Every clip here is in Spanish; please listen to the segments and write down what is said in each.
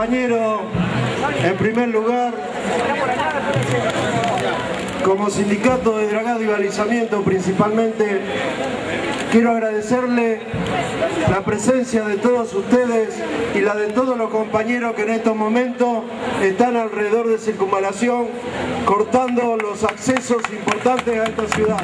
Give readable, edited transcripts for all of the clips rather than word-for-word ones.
compañero, en primer lugar, como sindicato de dragado y balizamiento principalmente, quiero agradecerle la presencia de todos ustedes y la de todos los compañeros que en estos momentos están alrededor de Circunvalación, cortando los accesos importantes a esta ciudad.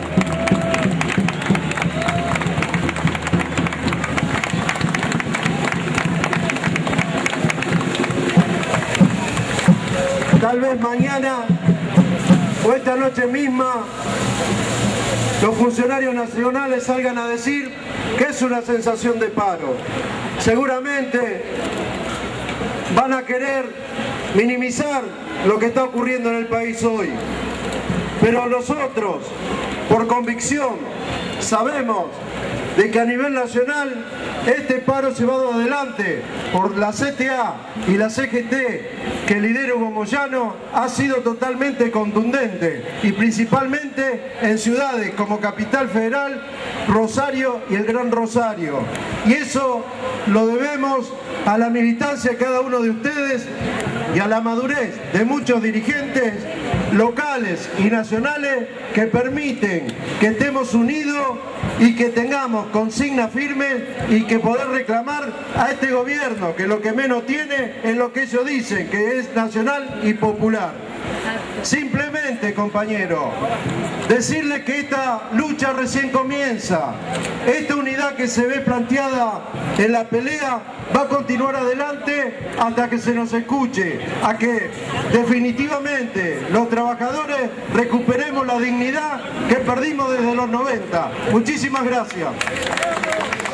Tal vez mañana o esta noche misma los funcionarios nacionales salgan a decir que es una sensación de paro. Seguramente van a querer minimizar lo que está ocurriendo en el país hoy. Pero nosotros, por convicción, sabemos de que a nivel nacional este paro llevado adelante por la CTA y la CGT que lidera Hugo Moyano ha sido totalmente contundente, y principalmente en ciudades como Capital Federal, Rosario y el Gran Rosario. Y eso lo debemos a la militancia de cada uno de ustedes y a la madurez de muchos dirigentes locales y nacionales que permiten que estemos unidos y que tengamos consignas firmes y que poder reclamar a este gobierno que lo que menos tiene es lo que ellos dicen, que es nacional y popular. Simplemente, compañero, decirles que esta lucha recién comienza. Esta unidad que se ve planteada en la pelea va a continuar adelante hasta que se nos escuche, a que definitivamente los trabajadores recuperemos la dignidad que perdimos desde los 90. Muchísimas gracias.